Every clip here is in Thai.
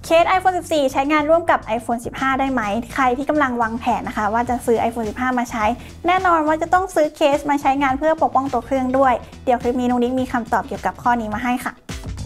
เคส iPhone 14 ใช้งานร่วมกับ iPhone 15 ได้ไหมใครที่กำลังวางแผนนะคะว่าจะซื้อ iPhone 15 มาใช้แน่นอนว่าจะต้องซื้อเคสมาใช้งานเพื่อปกป้องตัวเครื่องด้วยเดี๋ยวคลิปนี้นุ๊กนิกมีคำตอบเกี่ยวกับข้อนี้มาให้ค่ะ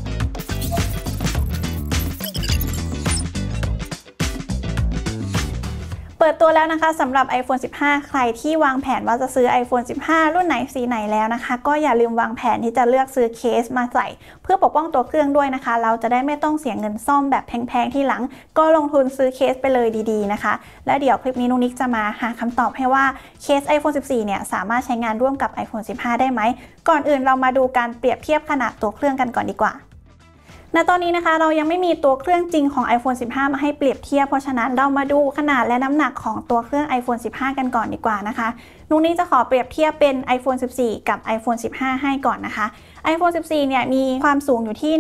เปิดตัวแล้วนะคะสำหรับ iPhone 15 ใครที่วางแผนว่าจะซื้อ iPhone 15 รุ่นไหนสีไหนแล้วนะคะก็อย่าลืมวางแผนที่จะเลือกซื้อเคสมาใส่เพื่อปกป้องตัวเครื่องด้วยนะคะเราจะได้ไม่ต้องเสียเงินซ่อมแบบแพงๆที่หลังก็ลงทุนซื้อเคสไปเลยดีๆนะคะและเดี๋ยวคลิปนี้นุ๊กนิกจะมาหาคำตอบให้ว่าเคส iPhone 14 เนี่ยสามารถใช้งานร่วมกับ iPhone 15 ได้ไหมก่อนอื่นเรามาดูการเปรียบเทียบขนาดตัวเครื่องกันก่อนดีกว่าณตอนนี้นะคะเรายังไม่มีตัวเครื่องจริงของ iPhone 15 มาให้เปรียบเทียบเพราะฉะนั้นเรามาดูขนาดและน้ำหนักของตัวเครื่อง iPhone 15 กันก่อนดีกว่านะคะนุ๊กนิกจะขอเปรียบเทียบเป็น iPhone 14 กับ iPhone 15 ให้ก่อนนะคะ iPhone 14 เนี่ยมีความสูงอยู่ที่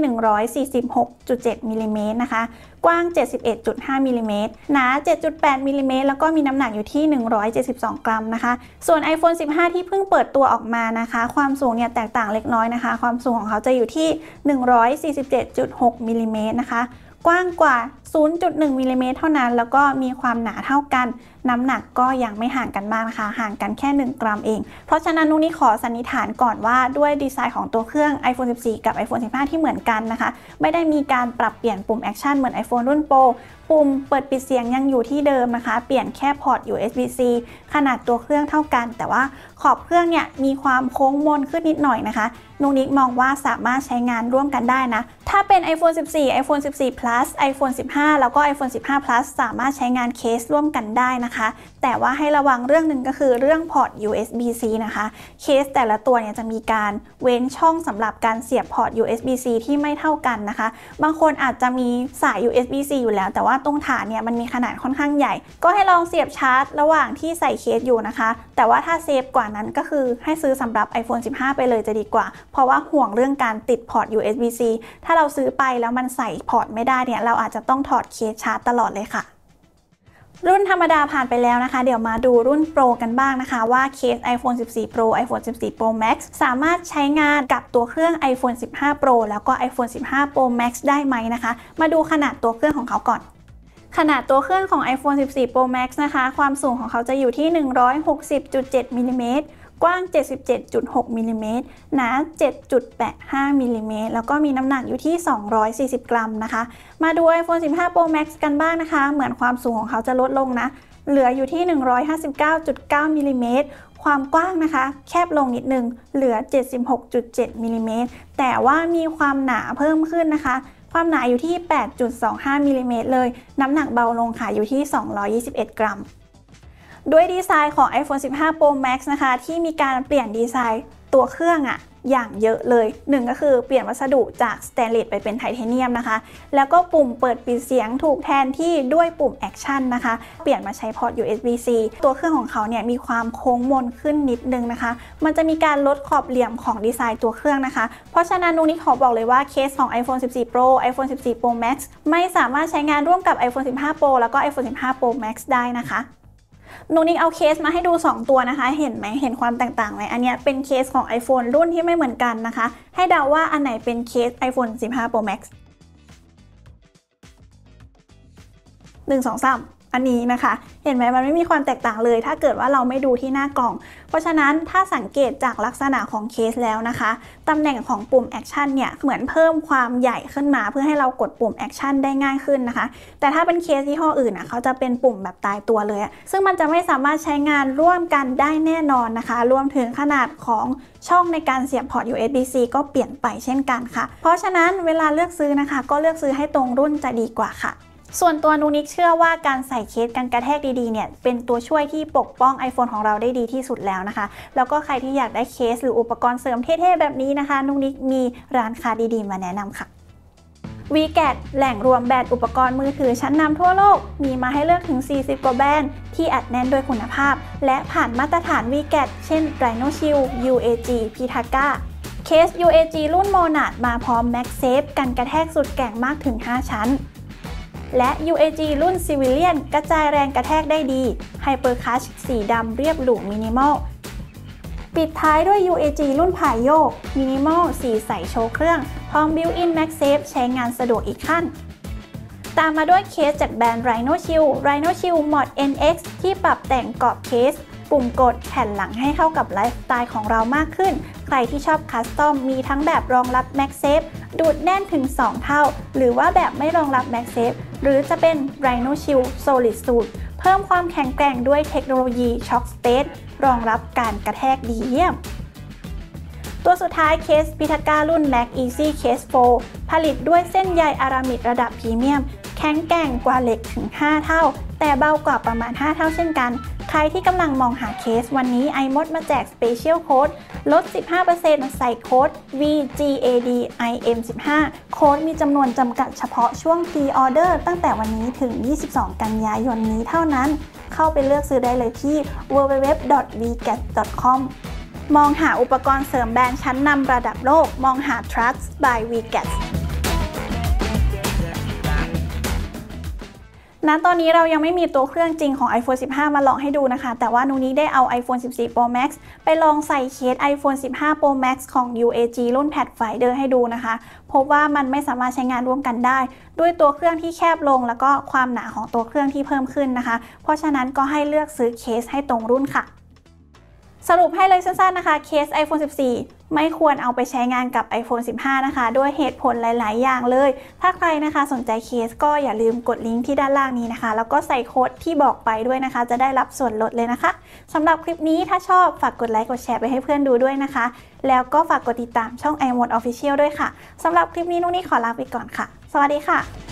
146.7 มิลลิเมตรนะคะกว้าง 71.5 มิลลิเมตรหนา 7.8 มิลลิเมตรแล้วก็มีน้ำหนักอยู่ที่ 172 กรัมนะคะส่วน iPhone 15 ที่เพิ่งเปิดตัวออกมานะคะความสูงเนี่ยแตกต่างเล็กน้อยนะคะความสูงของเขาจะอยู่ที่ 147.6 มิลลิเมตรนะคะกว้างกว่า 0.1 มิลลิเมตรเท่านั้นแล้วก็มีความหนาเท่ากันน้ำหนักก็ยังไม่ห่างกันมากนะคะห่างกันแค่1 กรัมเองเพราะฉะนั้นนุ๊กนิกขอสันนิษฐานก่อนว่าด้วยดีไซน์ของตัวเครื่อง iPhone 14 กับ iPhone 15 ที่เหมือนกันนะคะไม่ได้มีการปรับเปลี่ยนปุ่มแอคชั่นเหมือน iPhone รุ่น Pro ปุ่มเปิดปิดเสียงยังอยู่ที่เดิมนะคะเปลี่ยนแค่พอร์ต USB-C ขนาดตัวเครื่องเท่ากันแต่ว่าขอบเครื่องเนี่ยมีความโค้งมนขึ้นนิดหน่อยนะคะนุ๊กนิกมองว่าสามารถใช้งานร่วมกันได้นะถ้าเป็น iPhone 14 iPhone 14 Plus iPhone 15 แล้วก็ iPhone 15 Plus สามารถใช้งานเคสร่วมกันได้นะคะแต่ว่าให้ระวังเรื่องหนึ่งก็คือเรื่องพอร์ต USB-C นะคะเคสแต่ละตัวเนี่ยจะมีการเว้นช่องสำหรับการเสียบพอร์ต USB-C ที่ไม่เท่ากันนะคะบางคนอาจจะมีสาย USB-C อยู่แล้วแต่ว่าตรงฐานเนี่ยมันมีขนาดค่อนข้างใหญ่ก็ให้ลองเสียบชาร์จระหว่างที่ใส่เคสอยู่นะคะแต่ว่าถ้าเซฟกว่านั้นก็คือให้ซื้อสำหรับ iPhone 15 ไปเลยจะดีกว่าเพราะว่าห่วงเรื่องการติดพอร์ต USB-C ถ้าเราซื้อไปแล้วมันใส่พอร์ตไม่ได้เนี่ยเราอาจจะต้องถอดเคสชาร์จตลอดเลยค่ะรุ่นธรรมดาผ่านไปแล้วนะคะเดี๋ยวมาดูรุ่น Pro กันบ้างนะคะว่าเคส iPhone 14 Pro iPhone 14 Pro Max สามารถใช้งานกับตัวเครื่อง iPhone 15 Pro แล้วก็ iPhone 15 Pro Max ได้ไหมนะคะมาดูขนาดตัวเครื่องของเขาก่อนขนาดตัวเครื่องของ iPhone 14 Pro Max นะคะความสูงของเขาจะอยู่ที่ 160.7 มิลลิเมตรกว้าง 77.6 มิลลิเมตรหนา 7.85 มิลลิเมตรแล้วก็มีน้ำหนักอยู่ที่ 240 กรัมนะคะมาดู iPhone 15 Pro Max กันบ้างนะคะเหมือนความสูงของเขาจะลดลงนะเหลืออยู่ที่ 159.9 มิลลิเมตรความกว้างนะคะแคบลงนิดนึงเหลือ 76.7 มิลลิเมตรแต่ว่ามีความหนาเพิ่มขึ้นนะคะความหนาอยู่ที่ 8.25 มิลลิเมตรเลยน้ำหนักเบาลงค่ะอยู่ที่ 221 กรัมด้วยดีไซน์ของ iPhone 15 Pro Max นะคะที่มีการเปลี่ยนดีไซน์ตัวเครื่องอย่างเยอะเลย1ก็คือเปลี่ยนวัสดุจากสแตนเลสไปเป็นไทเทเนียมนะคะแล้วก็ปุ่มเปิดปิดเสียงถูกแทนที่ด้วยปุ่มแอคชั่นนะคะเปลี่ยนมาใช้พอร์ต USB-C ตัวเครื่องของเขาเนี่ยมีความโค้งมนขึ้นนิดนึงนะคะมันจะมีการลดขอบเหลี่ยมของดีไซน์ตัวเครื่องนะคะเพราะฉะนั้นนุ๊กนิกขอบอกเลยว่าเคสของ iPhone 14 Pro iPhone 14 Pro Max ไม่สามารถใช้งานร่วมกับ iPhone 15 Pro แล้วก็ iPhone 15 Pro Max ได้นะคะนุ๊กนิกเอาเคสมาให้ดู2ตัวนะคะเห็นไหมเห็นความแตกต่างไหมอันนี้เป็นเคสของ iPhone รุ่นที่ไม่เหมือนกันนะคะให้เดาว่าอันไหนเป็นเคส iPhone 15 Pro Max 1 2 3อันนี้นะคะเห็นไหมมันไม่มีความแตกต่างเลยถ้าเกิดว่าเราไม่ดูที่หน้ากล่องเพราะฉะนั้นถ้าสังเกตจากลักษณะของเคสแล้วนะคะตำแหน่งของปุ่มแอคชั่นเนี่ยเหมือนเพิ่มความใหญ่ขึ้นมาเพื่อให้เรากดปุ่มแอคชั่นได้ง่ายขึ้นนะคะแต่ถ้าเป็นเคสยี่ห้ออื่นเขาจะเป็นปุ่มแบบตายตัวเลยซึ่งมันจะไม่สามารถใช้งานร่วมกันได้แน่นอนนะคะรวมถึงขนาดของช่องในการเสียบพอร์ต USB-C ก็เปลี่ยนไปเช่นกันค่ะเพราะฉะนั้นเวลาเลือกซื้อนะคะก็เลือกซื้อให้ตรงรุ่นจะดีกว่าค่ะส่วนตัวนุ๊กนิกเชื่อว่าการใส่เคสกันกระแทกดีๆเนี่ยเป็นตัวช่วยที่ปกป้อง iPhone ของเราได้ดีที่สุดแล้วนะคะแล้วก็ใครที่อยากได้เคสหรืออุปกรณ์เสริมเท่ๆแบบนี้นะคะนุ๊กนิกมีร้านค้าดีๆมาแนะนำค่ะ VGAT แหล่งรวมแบรนด์อุปกรณ์มือถือชั้นนำทั่วโลกมีมาให้เลือกถึง40 กว่าแบรนด์ที่อัดแน่นด้วยคุณภาพและผ่านมาตรฐาน VGAT เช่น Rhino-Shield UAG Pitaka เคส UAG รุ่น Monad มาพร้อม MagSafe กันกระแทกสุดแกร่งมากถึง5 ชั้นและ UAG รุ่น Civilian กระจายแรงกระแทกได้ดี Hyper Cush สีดำเรียบหรูมินิมอลปิดท้ายด้วย UAG รุ่นพายโยมินิมอลสีใสโชว์เครื่องพร้อม Built-in MagSafe ใช้งานสะดวกอีกขั้นตามมาด้วยเคสจากแบรนด์ Rhino Shield Mod NX ที่ปรับแต่งกรอบเคสปุ่มกดแผ่นหลังให้เข้ากับไลฟ์สไตล์ของเรามากขึ้นใครที่ชอบคัสตอมมีทั้งแบบรองรับ MagSafe ดูดแน่นถึง 2 เท่าหรือว่าแบบไม่รองรับ MagSafe หรือจะเป็น Rhino Shield Solid Suit เพิ่มความแข็งแกร่งด้วยเทคโนโลยี Shock State รองรับการกระแทกดีเยี่ยมตัวสุดท้ายเคสพิทาก้ารุ่น Mag Easy Case 4 ผลิตด้วยเส้นใยอารามิดระดับพรีเมียมแข็งแกร่งกว่าเหล็กถึง 5 เท่าแต่เบากว่าประมาณ 5 เท่าเช่นกันใครที่กำลังมองหาเคสวันนี้ iMod มาแจก Special Code ลด 15% ใส่โค้ด VGADIM15 โค้ดมีจำนวนจำกัดเฉพาะช่วง Pre-Order ตั้งแต่วันนี้ถึง 22 กันยายนนี้เท่านั้นเข้าไปเลือกซื้อได้เลยที่ www.vgas.com มองหาอุปกรณ์เสริมแบรนด์ชั้นนำระดับโลกมองหา Trust by VGas ณ ตอนนี้เรายังไม่มีตัวเครื่องจริงของ iPhone 15 มาลองให้ดูนะคะแต่ว่านูนี้ได้เอา iPhone 14 Pro Max ไปลองใส่เคส iPhone 15 Pro Max ของ UAG รุ่น Pathfinder ให้ดูนะคะพบว่ามันไม่สามารถใช้งานร่วมกันได้ด้วยตัวเครื่องที่แคบลงแล้วก็ความหนาของตัวเครื่องที่เพิ่มขึ้นนะคะเพราะฉะนั้นก็ให้เลือกซื้อเคสให้ตรงรุ่นค่ะสรุปให้เลยสั้นๆนะคะเคส iPhone 14 ไม่ควรเอาไปใช้งานกับ iPhone 15 นะคะด้วยเหตุผลหลายๆอย่างเลยถ้าใครนะคะสนใจเคสก็อย่าลืมกดลิงก์ที่ด้านล่างนี้นะคะแล้วก็ใส่โค้ดที่บอกไปด้วยนะคะจะได้รับส่วนลดเลยนะคะสำหรับคลิปนี้ถ้าชอบฝากกดไลค์กดแชร์ไปให้เพื่อนดูด้วยนะคะแล้วก็ฝากกดติดตามช่อง iMod Official ด้วยค่ะสำหรับคลิปนี้นุ้นี่ขอลาไปก่อนค่ะสวัสดีค่ะ